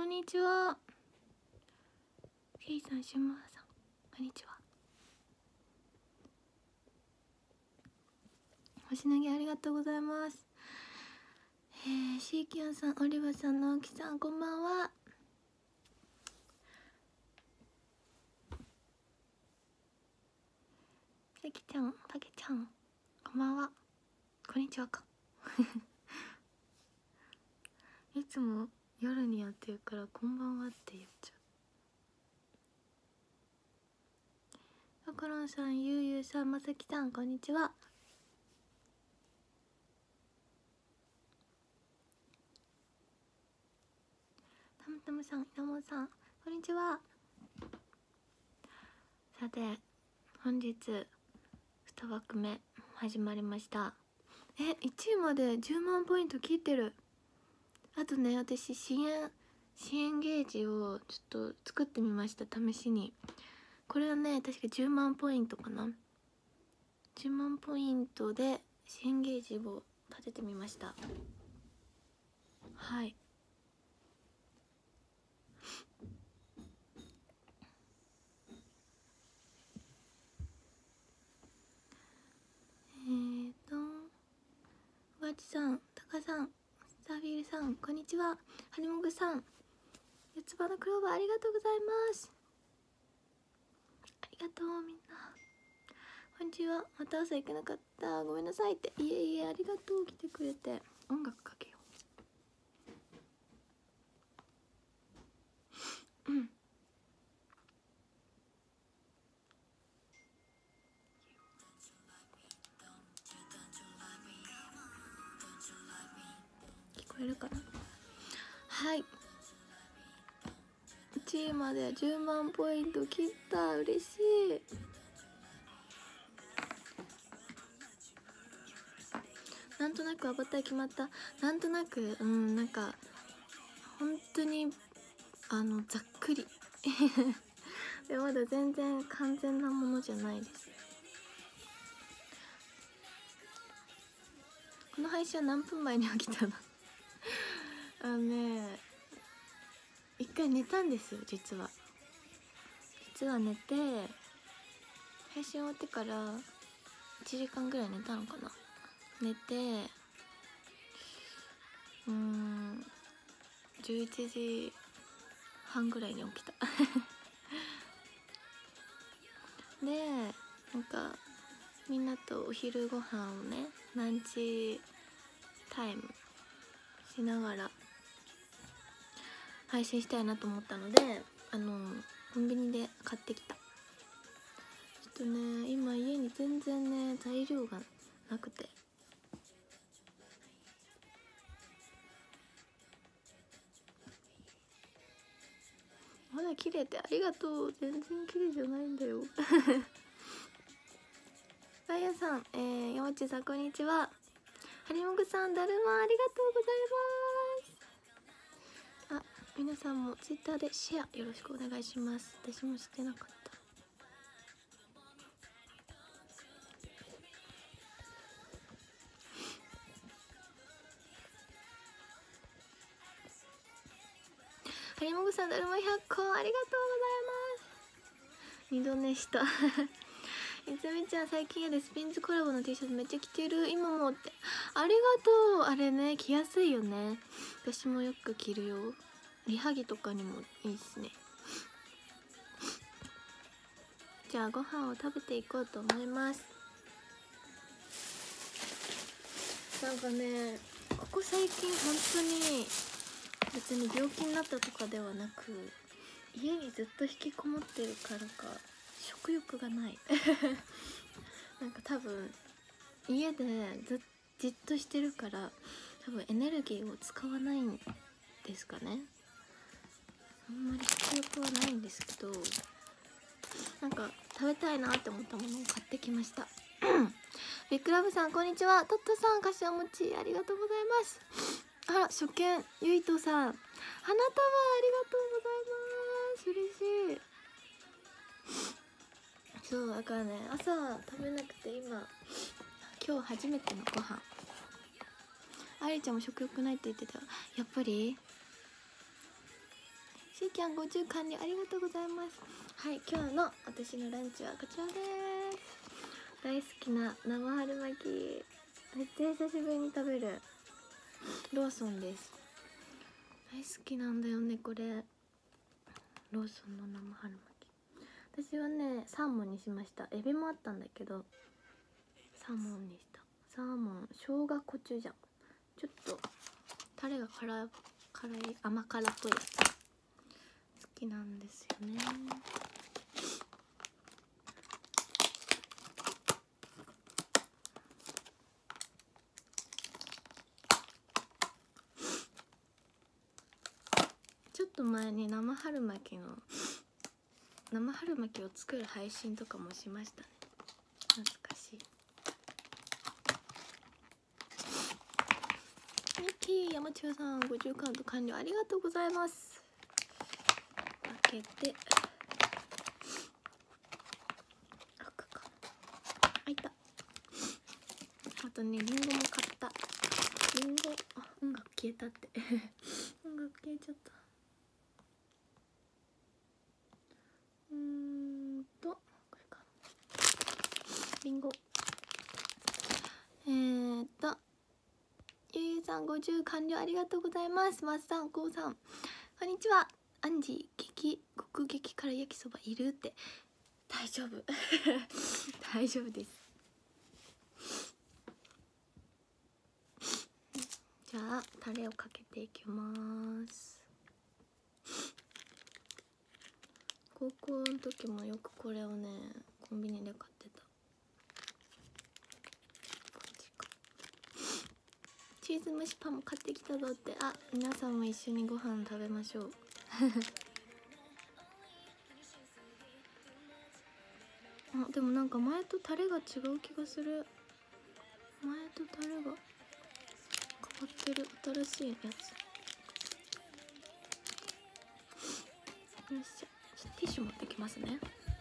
んにちは。ケイさん、シュマーさん、こんにちは。星投げありがとうございます。シーキャンさん、オリバさん、直樹さん、こんばんは。さきちゃん、たけちゃん、こんばんは。こんにちはか。いつも夜にやってるから、こんばんはって言っちゃう。さくらんさん、ゆうゆうさん、まさきさん、こんにちは。たむたむさん、やもさん、こんにちは。さて、本日2枠目始まりました。1位まで10万ポイント切ってる。あとね、私支援ゲージをちょっと作ってみました、試しに。これはね、確か10万ポイントかな。10万ポイントで支援ゲージを立ててみました。はい。小勝さん、タカさん、サーフィールさん、こんにちは。ハリモグさん、四つ葉のクローバーありがとうございます。ありがとうみんな。こんにちは。また朝行けなかった、ごめんなさいって。いえいえ、ありがとう、来てくれて。音楽かけよう。聞こえるかな。はい、1位まで10万ポイント切った。嬉しい。なんとなくアバター決まった。なんとなくなんか本当にざっくりでまだ全然完全なものじゃないです。この配信は何分前に起きたの一回寝たんですよ。実は寝て、配信終わってから1時間ぐらい寝たのかな。寝て11時半ぐらいに起きたで、なんかみんなとお昼ご飯をね、ランチタイムしながら配信したいなと思ったので、コンビニで買ってきた。ちょっとね、今家に全然ね材料がなくて、まだ綺麗ってありがとう。全然綺麗じゃないんだよダイヤさん、山内さんこんにちは。ハリモグさん、だるまありがとうございます。皆さんもツイッターでシェアよろしくお願いします。私もしてなかった。ハリモグさん、だるま100個ありがとうございます。二度寝したいつみちゃん、最近やでスピンズコラボの T シャツめっちゃ着てる。今もって。ありがとう。あれね、着やすいよね。私もよく着るよ。リハ着とかにもいいっすね。じゃあご飯を食べていこうと思います。なんかね、ここ最近本当に別に病気になったとかではなく、家にずっと引きこもってるからか食欲がないなんか多分家でじっとしてるから、多分エネルギーを使わないんですかね。あんまり食欲はないんですけど、なんか食べたいなって思ったものを買ってきましたビッグラブさんこんにちは。トットさん、かしわ餅ありがとうございます。あら、初見ゆいとさん、花束ありがとうございます。嬉しい。そうだからね、朝食べなくて今日初めてのご飯。ありちゃんも食欲ないって言ってた。やっぱりしーちゃん50完了ありがとうございます。はい、今日の私のランチはこちらです。大好きな生春巻き、めっちゃ久しぶりに食べるローソンです。大好きなんだよねこれ、ローソンの生春巻き。私はねサーモンにしました。エビもあったんだけどサーモンにした。サーモン生姜コチュジャン、ちょっとタレが辛い甘辛っぽいやつ好きなんですよね。ちょっと前に生春巻きを作る配信とかもしましたね。懐かしい。ミッキー山千代さん50カウント完了ありがとうございます。開けて開くか、開いた。あとねリンゴも買った。リンゴ、あ、音楽消えたって音楽消えちゃった。これか、リンゴ。ゆうゆうさん50完了ありがとうございます。まっさん、こうさんこんにちは。アンジー極激辛焼きそばいるって。大丈夫大丈夫です。じゃあタレをかけていきます。高校の時もよくこれをねコンビニで買ってた。チーズ蒸しパンも買ってきたぞって。あ、皆さんも一緒にご飯食べましょうあ、でもなんか前とタレが違う気がする。前とタレが変わってる。新しいやつ。よっしゃ、ティッシュ持ってきますね。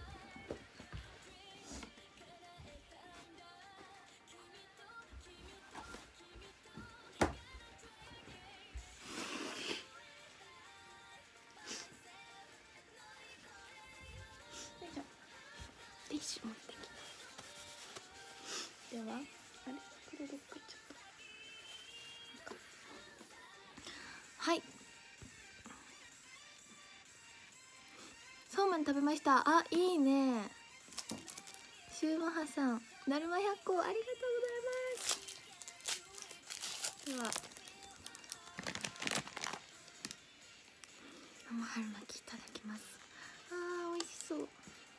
ティッシュ持ってきて。では、あれこれどっか行っちゃった。はい。そうめん食べました。あ、いいね。シューマハさん、だるま100個ありがとうございます。では、生春巻きいただきます。あー、美味しそう。い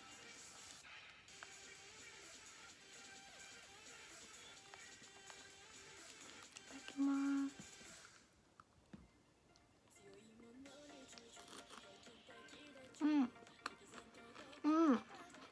ただきます。うんうんうん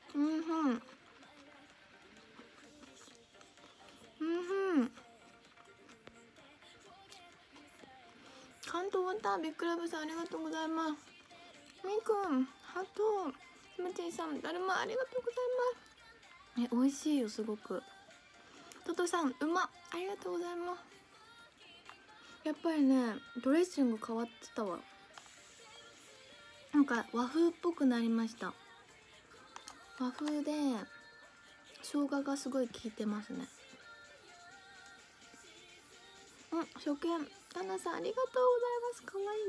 関東ワンタービッグラブさんありがとうございます。みーくんハート。ひまちんさんだるまありがとうございます。美味しいよすごく。トトさんうま、ありがとうございます。やっぱりねドレッシング変わってたわ。なんか和風っぽくなりました。和風で生姜がすごい効いてますね。初見タナさんありがとうございます。可愛いって。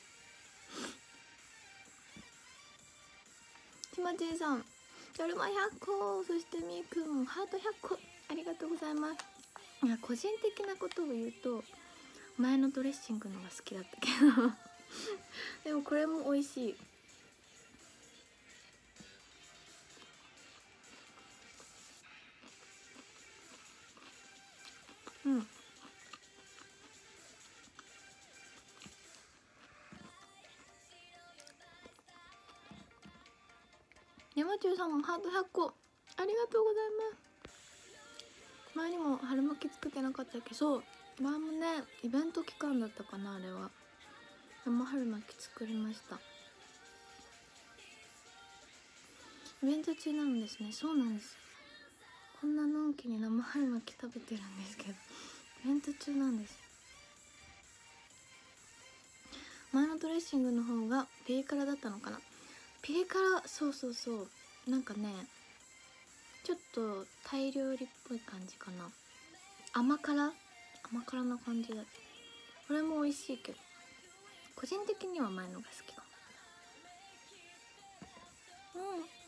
ひまちんさんだるま100個、そしてみーくんハート100個ありがとうございます。いや個人的なことを言うと前のドレッシングのが好きだったけどでもこれも美味しい。山中さんもハート100個ありがとうございます。前にも春巻き作ってなかったっけ。そう、前もねイベント期間だったかな、あれは。生春巻き作りました。イベント中なんですね。そうなんです。こんなのんきに生春巻き食べてるんですけどイベント中なんです。 前のドレッシングの方がピリ辛だったのかな。ピリ辛、そうそうそう、なんかねちょっとタイ料理っぽい感じかな。甘辛な感じだ。これも美味しいけど個人的には前のが好きかも。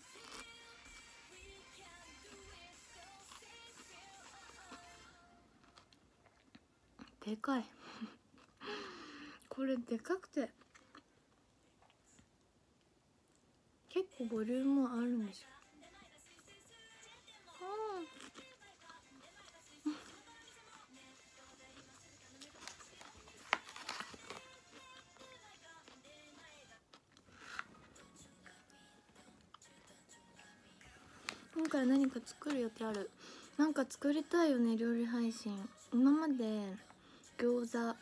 でかいこれでかくて結構ボリュームあるんですよ。今回何か作る予定ある？なんか作りたいよね、料理配信。今まで餃子、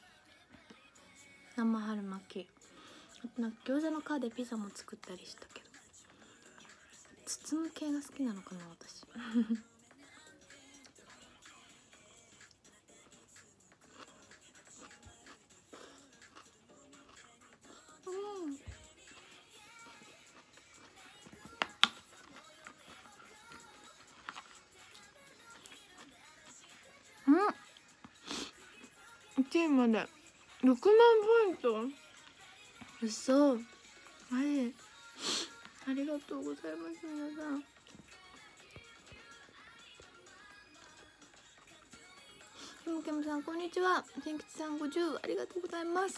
生春巻き、あとなんか餃子の皮でピザも作ったりしたけど、包む系が好きなのかな私1位まで6万ポイント。嘘、マジありがとうございます。皆さんキムキムさんこんにちは。千吉さん50ありがとうございます。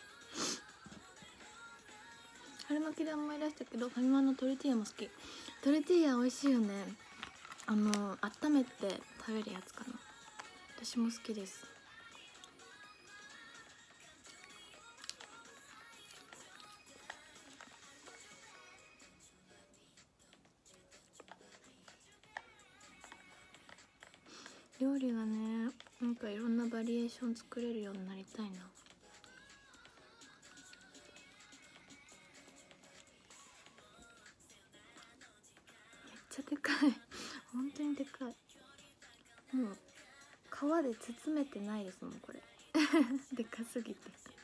春巻きで思い出したけどファミマのトルティーヤも好き。トルティーヤ美味しいよね。温めて食べるやつかな。私も好きです。料理がね、なんかいろんなバリエーション作れるようになりたいな。めっちゃでかい本当にでかい。もう皮で包めてないですもんこれでかすぎて。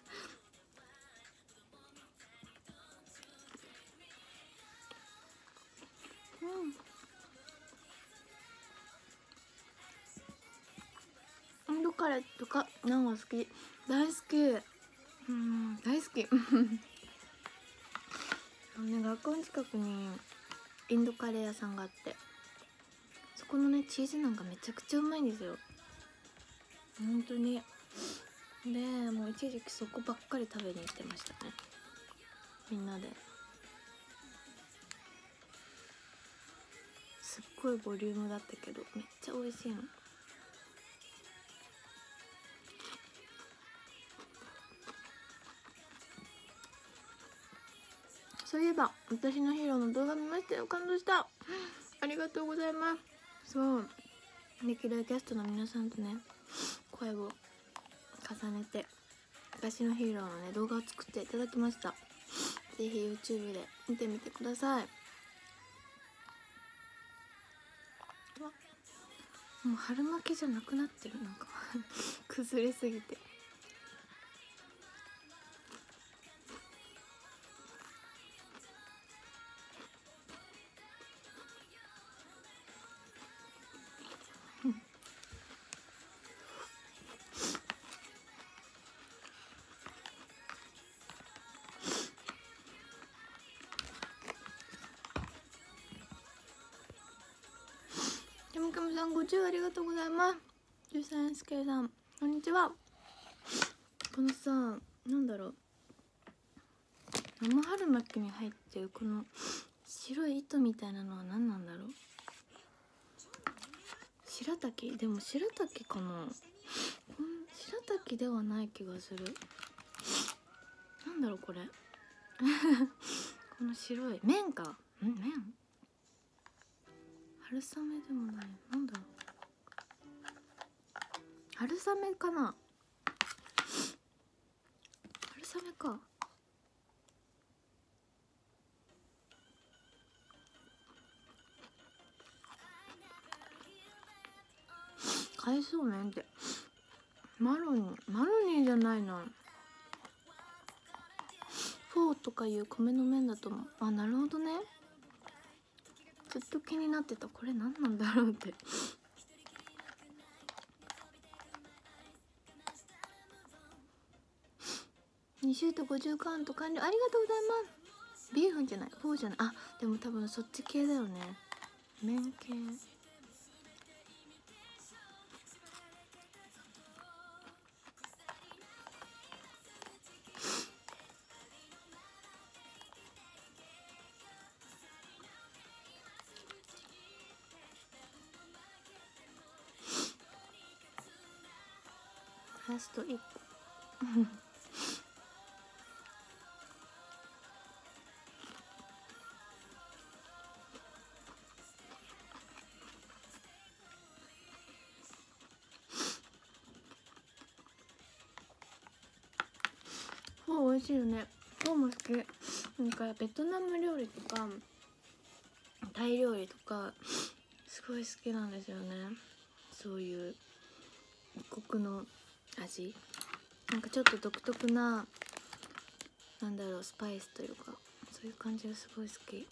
インドカレーとかナンは好き。大好き。大好き学校の近くにインドカレー屋さんがあって、そこのねチーズナンがめちゃくちゃうまいんですよ本当に。でもう一時期そこばっかり食べに行ってましたね、みんなで。すっごいボリュームだったけどめっちゃ美味しいの。そういえば私のヒーローの動画見ましたよ。感動した。ありがとうございます。そうレギュラーキャストの皆さんとね声を重ねて私のヒーローのね動画を作っていただきました。ぜひ YouTube で見てみてください。もう春巻きじゃなくなってる、なんか崩れすぎて。キムキムさん50ありがとうございます。13スケさんこんにちは。このさ、なんだろう、生春巻きに入ってるこの白い糸みたいなのは何なんだろう。白滝？でも白滝かな。白滝ではない気がする。なんだろうこれこの白い麺か。麺？春雨でもない。なんだろう、春雨かな。春雨か。海藻麺ってマロニーじゃないな。 とかいう米の麺だと思う。あ、なるほどね。ずっと気になってた、これ何なんだろうって2シュート50カウント完了、ありがとうございます。ビーフンじゃない、フォーじゃない。あ、でも多分そっち系だよね、麺系。ラスト1個フォー美味しいよね。フォーも好き。なんかベトナム料理とかタイ料理とかすごい好きなんですよね。そういう異国の味、なんかちょっと独特な、なんだろう、スパイスというかそういう感じがすごい好き。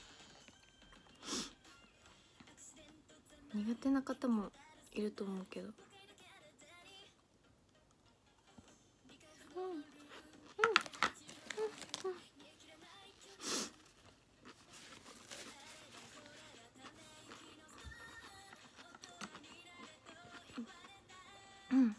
苦手な方もいると思うけど、うん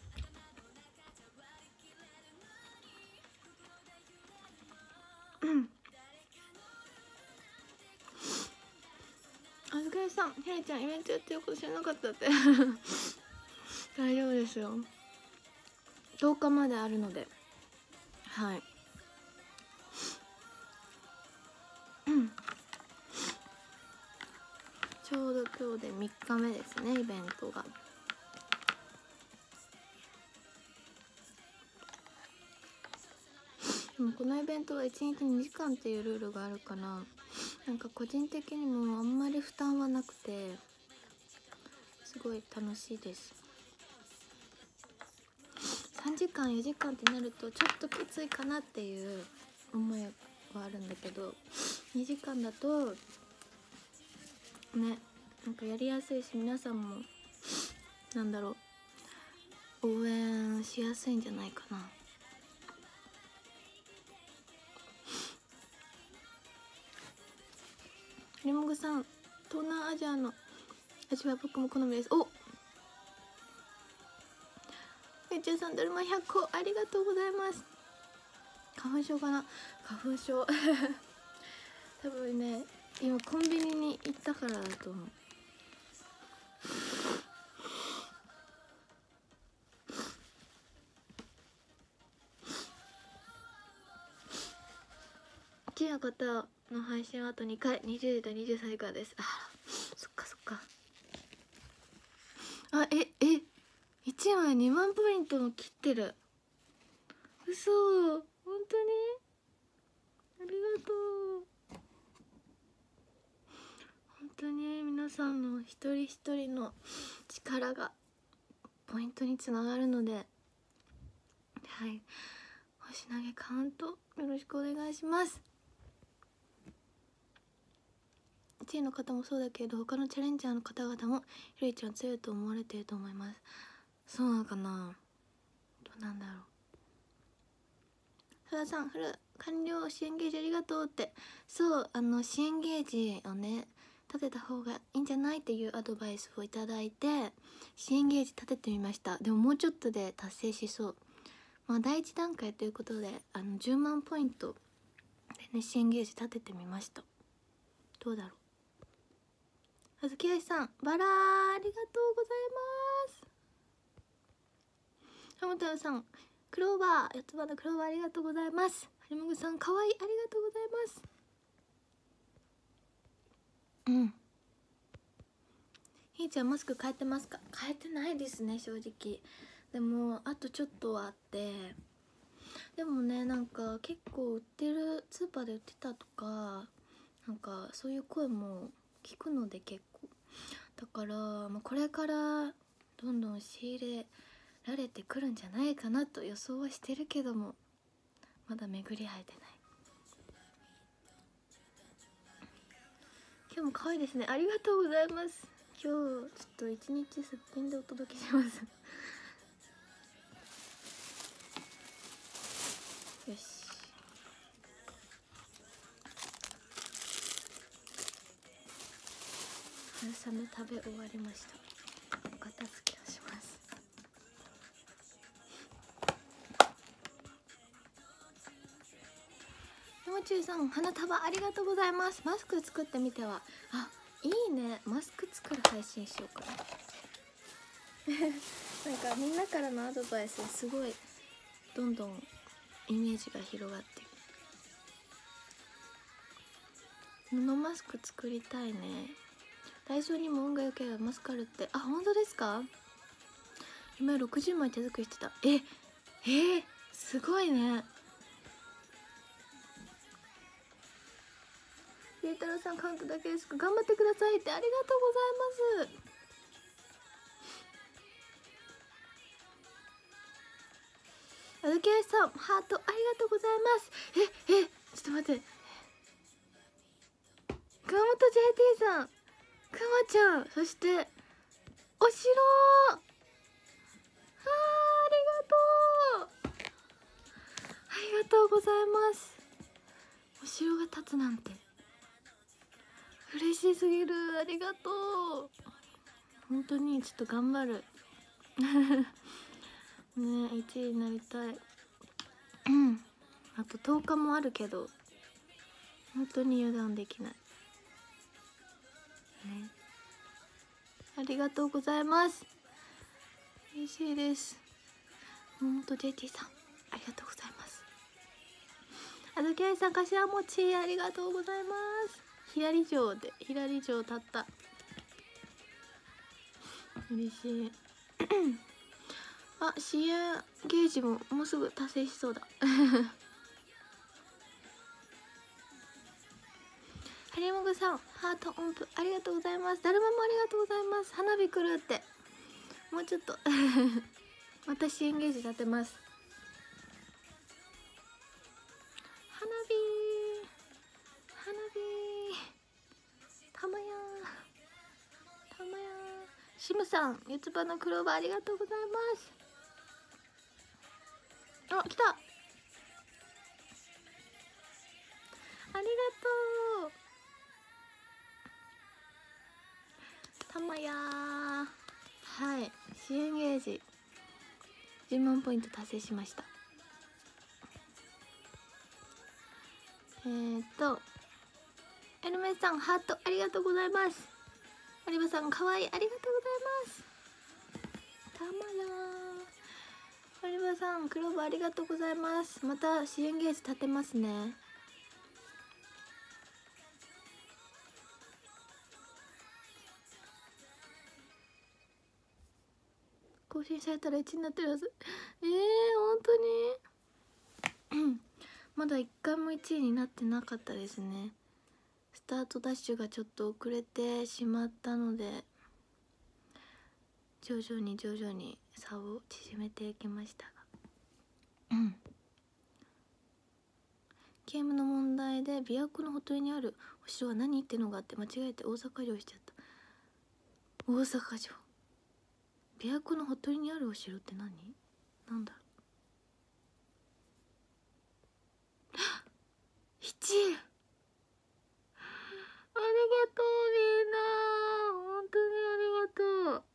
あずかりさん、ひらちゃんイベントやってること知らなかったって大丈夫ですよ、10日まであるので。はい、ちょうど今日で3日目ですね、イベントが。でもこのイベントは1日2時間っていうルールがあるから、なんか個人的にもあんまり負担はなくてすごい楽しいです。3時間4時間ってなるとちょっときついかなっていう思いはあるんだけど、2時間だとね、なんかやりやすいし、皆さんもなんだろう、応援しやすいんじゃないかな。リモグさん、東南アジアの味は僕も好みです。お、めっちゃさん、だるま100個ありがとうございます。花粉症かな、花粉症多分ね、今コンビニに行ったからだと思う。1夜方の配信はあと2回、20時と23時からです。あ、そっかそっか。あ、1枚2万ポイントも切ってる。嘘、本当にありがとう。本当に皆さんの一人一人の力がポイントにつながるので、はい、星投げカウントよろしくお願いします。1位の方もそうだけど、他のチャレンジャーの方々もひろいちゃん強いと思われていると思います。そうなのかな、どうなんだろう。須田さん、フル完了、支援ゲージありがとうって。そう、支援ゲージをね立てた方がいいんじゃないっていうアドバイスをいただいて、支援ゲージ立ててみました。でももうちょっとで達成しそう。まあ第一段階ということで10万ポイントでね、支援ゲージ立ててみました。どうだろう。あずきあいさん、バラーありがとうございます。ハムタウさん、クローバー、四つ葉のクローバーありがとうございます。はりもぐさん、かわいい、ありがとうございます。ひーちゃんマスク変えてますか？変えてないですね、正直。でもあとちょっとはあって、でもね、なんか結構売ってる、スーパーで売ってたとか、なんかそういう声も聞くので、結構だから、これからどんどん仕入れられてくるんじゃないかなと予想はしてるけども、まだ巡り合えてない。 も可愛いですね。ありがとうございます。今日ちょっと一日すっぴんでお届けします。よし。春雨食べ終わりました。お片付けをします。山中さん、花束ありがとうございます。マスク作ってみては。あ、いいね。マスク作る配信しようかな。なんかみんなからのアドバイスすごいどんどんイメージが広がってる。布マスク作りたいね。来週にも運が良ければマスカルって。あ、本当ですか？今60枚手作りしてた。すごいね。ゆうたろうさん、カウントだけですか？頑張ってくださいって。ありがとうございます。あずきあいさん、ハートありがとうございます。ちょっと待って。熊本 JT さん、くまちゃん、そしてお城。ありがとうございます。お城が立つなんて嬉しすぎる。ありがとう。本当にちょっと頑張る。ね、1位になりたい。あと10日もあるけど本当に油断できない、ね、ありがとうございます。嬉しいです。本当 JT さん、ありがとうございます。あずきあいさん、柏餅ありがとうございます。ひらり城でひらり城立った。嬉しい。あ、支援ゲージももうすぐ達成しそうだ。ハリモグさん、ハート音符ありがとうございます。だるまもありがとうございます。花火来るって。もうちょっとまた支援ゲージ立てます。花火たまやシムさん、四つ葉のクローバーありがとうございます。あ、来た。ありがとう。たまやー。はい、支援ゲージ10万ポイント達成しました。エルメスさん、ハートありがとうございます。有馬さん、かわいい、ありがとうございます。たまやー。有馬さん、クローバーありがとうございます。また支援ゲージ立てますね。更新されたら1になってるはず。本当にまだ1回も1位になってなかったですね。スタートダッシュがちょっと遅れてしまったので、徐々に差を縮めていきましたが、ゲームの問題で琵琶湖のほとりにあるお城は何ってのがあって、間違えて大阪城しちゃった。大阪城。琵琶湖のほとりにあるお城って何？なんだろう。1位。ありがとうみんな、本当にありがと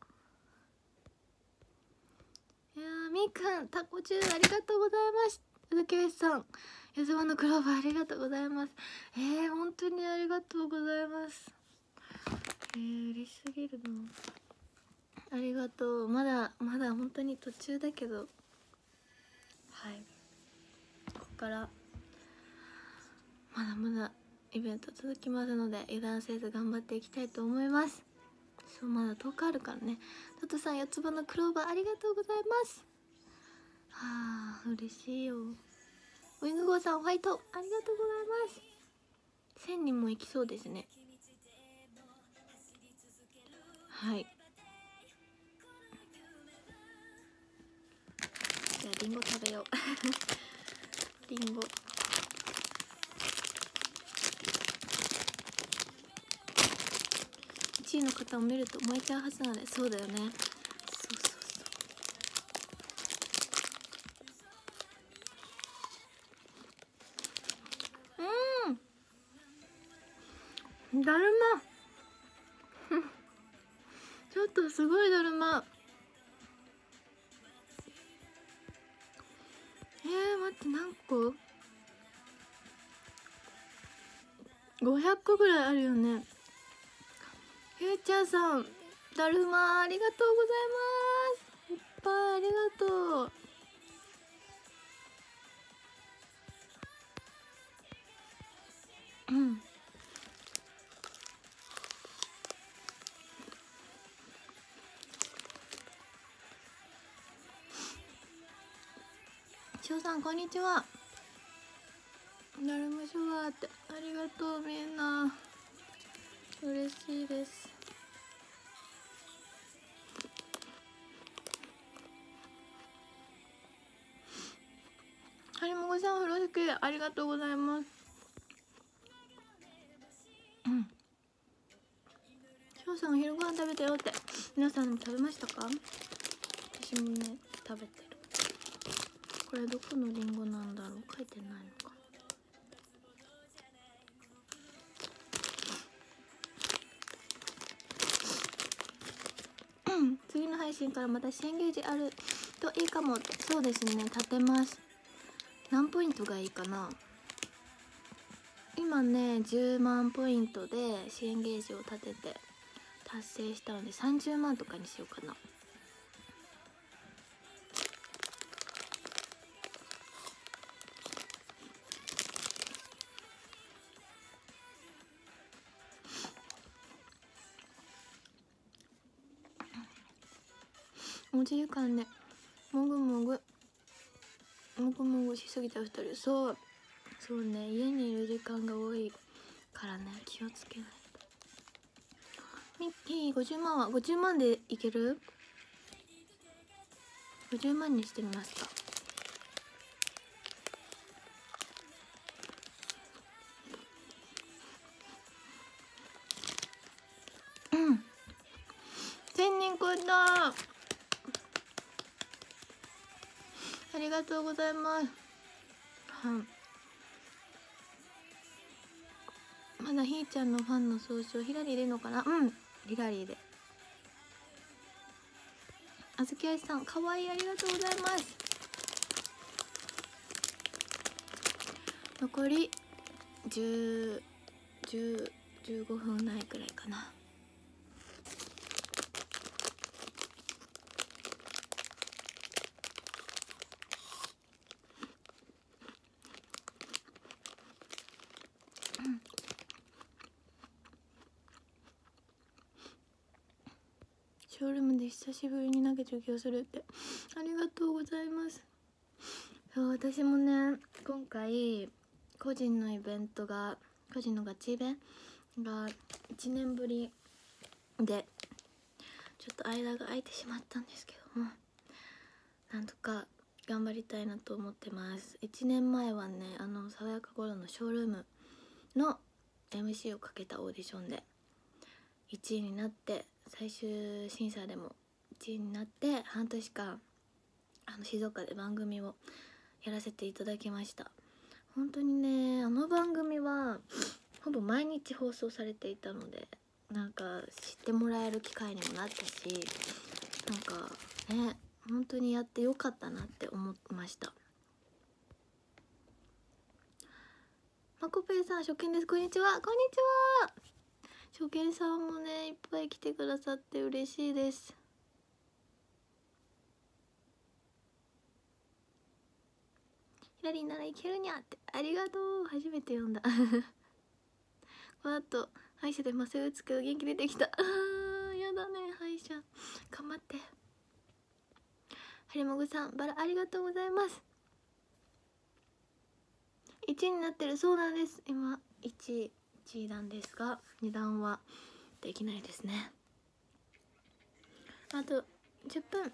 う。いやー、みーくん、タコチューありがとうございます。うずきよしさん、ゆずまのクローバーありがとうございます。本当にありがとうございます。嬉しすぎるな。ありがとう。まだ本当に途中だけど、はい、ここからまだまだイベント続きますので、油断せず頑張っていきたいと思います。そう、まだ10日あるからね。トトさん、四つ葉のクローバーありがとうございます。はあ、嬉しいよ。ウィングゴーさん、ファイトありがとうございます。1000人もいきそうですね。はい、じゃあリンゴ食べよう。リンゴ。 MC の方を見ると燃えちゃうはずなので。そうだよね。そうそうそう。だるまちょっとすごいだるま。待って、何個 ?500 個ぐらいあるよね。フューチャーさん、だるまありがとうございます。いっぱいありがとう。しょうさんこんにちは。だるまショワーってありがとう。みんな嬉しいです。はりもごさん風呂敷ありがとうございます。しょうさんお昼ご飯食べたよって。皆さんも食べましたか？私もね食べてる。これどこのリンゴなんだろう、書いてないのか。次の配信からまた支援ゲージあるといいかもって。そうですね、立てます。何ポイントがいいかな。今ね10万ポイントで支援ゲージを立てて達成したので30万とかにしようかな。持ち時間でもぐもぐしすぎた2人。そうね、家にいる時間が多いからね、気をつけないと。ミッキー50万は50万でいける？50万にしてみますか。1000人超えた。ありがとうございます。まだひーちゃんのファンの総称ヒラリーでいいのかな。ヒラリーで。あずきあいさんかわいい、ありがとうございます。残り15分ないくらいかな。ショールームで久しぶりに投げ授業するって。ありがとうございます。そう、私もね今回個人のガチイベが1年ぶりでちょっと間が空いてしまったんですけども、なんとか頑張りたいなと思ってます。1年前はね爽やか頃のショールームの MC をかけたオーディションで1位になって、最終審査でも1位になって半年間静岡で番組をやらせていただきました。本当にね番組はほぼ毎日放送されていたので、なんか知ってもらえる機会にもなったし、なんかね本当にやってよかったなって思いました。まこぺいさん初見です。こんにちは。こんにちは。初見さんもねいっぱい来てくださって嬉しいです。ヒラリーならいけるにゃって。ありがとう。初めて読んだ。この後歯医者で麻酔打つけど元気出てきた。やだね歯医者。頑張って。はりもぐさんバラありがとうございます。1位になってるそうなんです。今1位なんですが2段はできないですね。あと10分。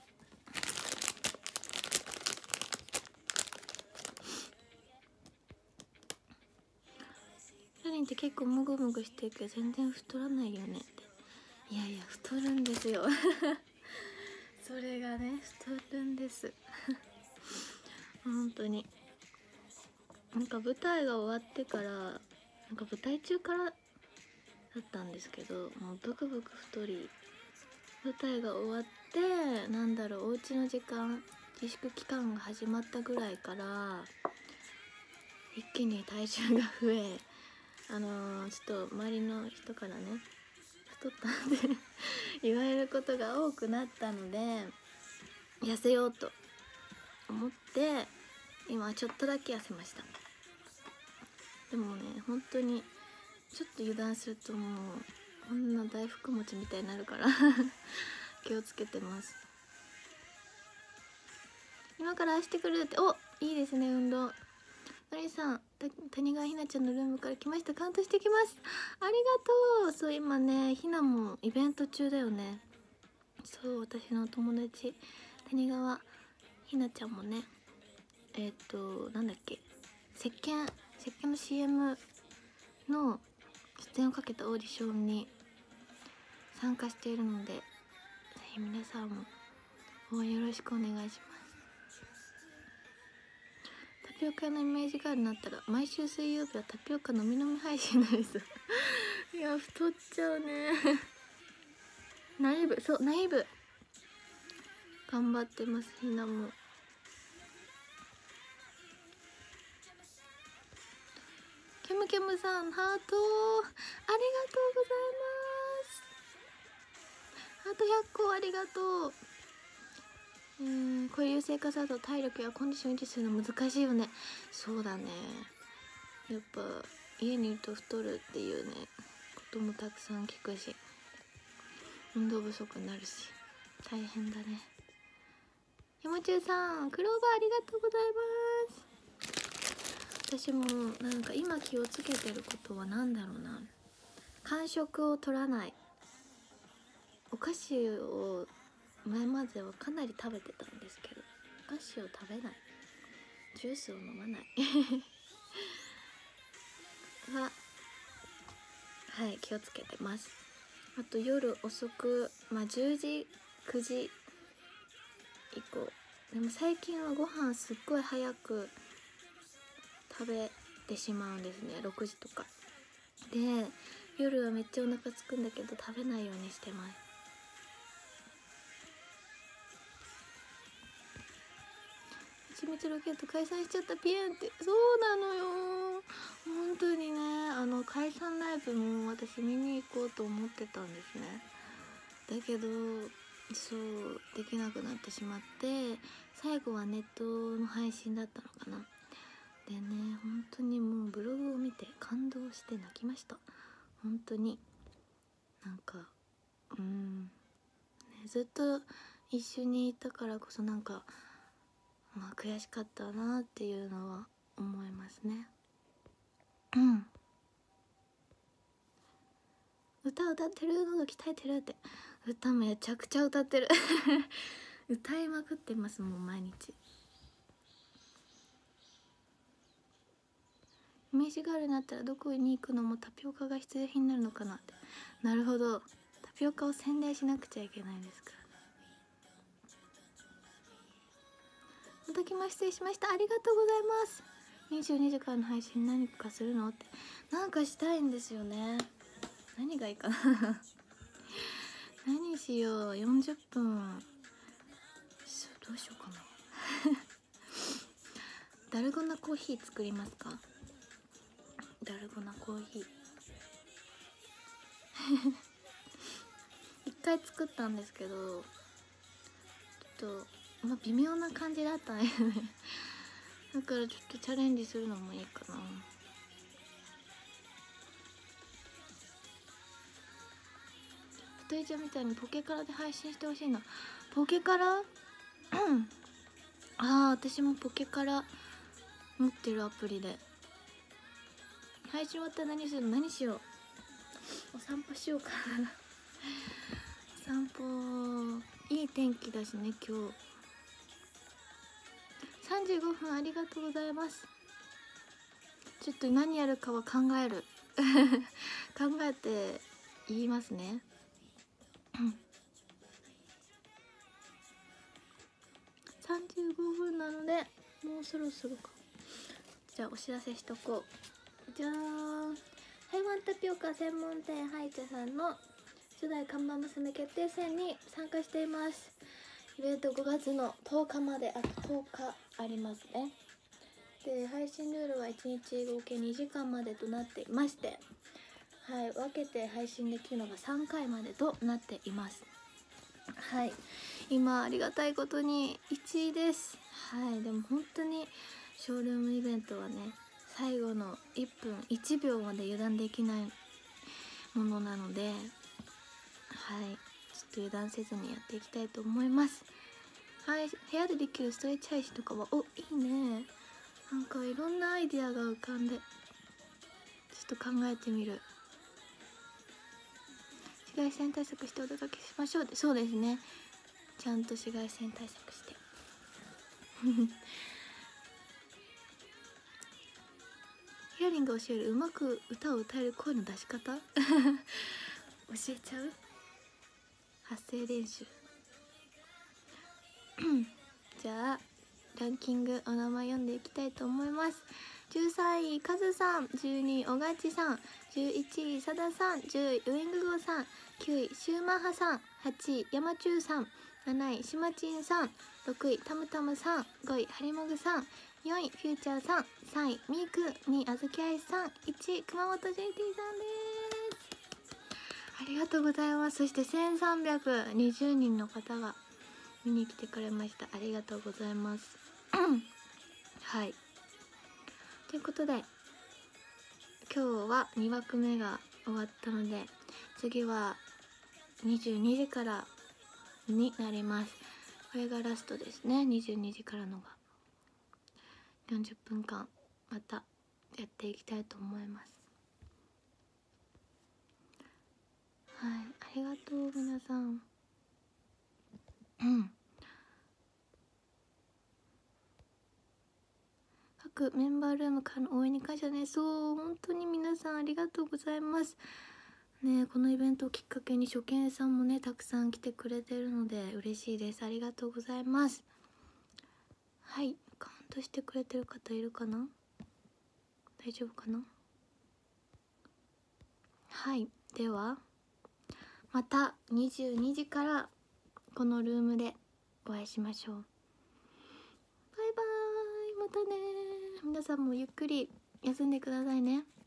ヒラリンって結構もぐもぐしてるけど全然太らないよねって。 いやいや太るんですよそれがね太るんです本当に。なんか舞台が終わってから、なんか舞台中からだったんですけど、もうブクブク太り、舞台が終わってなんだろう、お家の時間、自粛期間が始まったぐらいから一気に体重が増え、ちょっと周りの人からね、太ったんで言われることが多くなったので、痩せようと思って今ちょっとだけ痩せました。でもね、本当にちょっと油断するともうこんな大福餅みたいになるから気をつけてます。今からしてくるって、お、いいですね、運動。のりさん、谷川ひなちゃんのルームから来ました。カウントしてきます。ありがとう。そう、今ね、ひなもイベント中だよね。そう、私の友達谷川ひなちゃんもね、なんだっけ、石鹸の CM の出演をかけたオーディションに参加しているので、ぜひ皆さんも応援よろしくお願いします。タピオカのイメージガールになったら毎週水曜日はタピオカ飲み飲み配信になりそういや太っちゃうねナイブ、そう、ナイブ頑張ってます。ひなもケムケムさん、ハートありがとうございます。ハート100個ありがとう。こういう生活だと体力やコンディション維持するの難しいよね。そうだね、やっぱ家にいると太るっていうねこともたくさん聞くし、運動不足になるし大変だね。ひもちゅうさん、クローバーありがとうございます。私もなんか今気をつけてることは何だろうな、間食を取らない。お菓子を前まではかなり食べてたんですけど、お菓子を食べない、ジュースを飲まないは、はい、気をつけてます。あと夜遅く、10時9時以降、でも最近はご飯すっごい早く食べてしまうんですね、6時とかで。夜はめっちゃお腹空くんだけど食べないようにしてます。はちみつロケット解散しちゃった、ピエンって。そうなのよ、本当にね。解散ライブも私見に行こうと思ってたんですね。だけどそうできなくなってしまって、最後はネットの配信だったのかな。でね、本当にもうブログを見て感動して泣きました。本当になんかね、ずっと一緒にいたからこそなんか悔しかったなっていうのは思いますね。歌歌ってる、喉鍛えてるって。歌めちゃくちゃ歌ってる歌いまくってますもん、毎日。イメージガールになったらどこに行くのもタピオカが必需品になるのかなって。なるほど、タピオカを宣伝しなくちゃいけないんですからね。また来ま失礼しました、ありがとうございます。22時間の配信何かするのって。なんかしたいんですよね。何がいいかな何しよう、40分どうしようかなダルゴナコーヒー作りますか。ダルゴナコーヒー一回作ったんですけど、ちょっと微妙な感じだったねだからちょっとチャレンジするのもいいかな。ふといちゃんみたいにポケカラで配信してほしいな。ポケカラ私もポケカラ持ってるアプリで。配信終わったら何するの。何しよう、お散歩しようかなお散歩、いい天気だしね今日。35分ありがとうございます。ちょっと何やるかは考える考えて言いますね。 35分なのでもうそろそろか。じゃあお知らせしとこう。じゃーん。台湾タピオカ専門店ハイチャさんの初代看板娘決定戦に参加しています。イベント5月の10日まで、あと10日ありますね。で、配信ルールは1日合計2時間までとなっていまして、はい、分けて配信できるのが3回までとなっています。はい、今ありがたいことに1位です。はい、でも本当にショールームイベントはね、最後の1分1秒まで油断できないものなので、はい、ちょっと油断せずにやっていきたいと思います。はい、部屋でできるストレッチ配信とかは、お、いいね。なんかいろんなアイディアが浮かんで、ちょっと考えてみる。紫外線対策してお届けしましょう。そうですね、ちゃんと紫外線対策してヒアリング教えるうまく歌を歌える声の出し方教えちゃう。発声練習じゃあランキングお名前読んでいきたいと思います。13位カズさん、12位おがちさん、11位さださん、10位ウイングゴーさん、9位シューマッハさん、8位山中さん、7位しまちんさん、6位たむたむさん、5位はりもぐさん、4位フューチャーさん、3位みーくん、2位あずきあいさん、1位熊本 JT さんです。ありがとうございます。そして1320人の方が見に来てくれました。ありがとうございますはい、ということで今日は2枠目が終わったので、次は22時からになります。これがラストですね。22時からのが40分間またやっていきたいと思います。はい、ありがとう皆さん。各メンバールームからの応援に感謝ね。そう、本当に皆さんありがとうございますね。このイベントをきっかけに初見さんもねたくさん来てくれてるので嬉しいです。ありがとうございます。はい、カウントしてくれてる方いるかな。大丈夫かな。はい、ではまた22時からこのルームでお会いしましょう。バイバーイ、またね。皆さんもゆっくり休んでくださいね。